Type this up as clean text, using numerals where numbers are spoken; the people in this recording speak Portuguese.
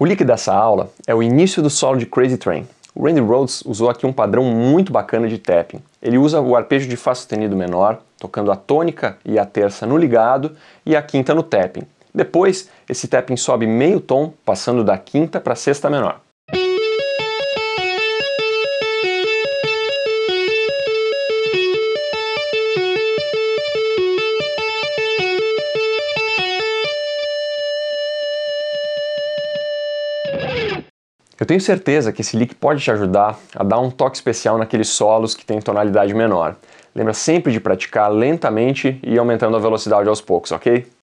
lick dessa aula é o início do solo de Crazy Train. O Randy Rhoads usou aqui um padrão muito bacana de tapping. Ele usa o arpejo de Fá sustenido menor, tocando a tônica e a terça no ligado e a quinta no tapping. Depois, esse tapping sobe meio tom, passando da quinta para a sexta menor. Eu tenho certeza que esse lick pode te ajudar a dar um toque especial naqueles solos que tem tonalidade menor. Lembra sempre de praticar lentamente e ir aumentando a velocidade aos poucos, ok?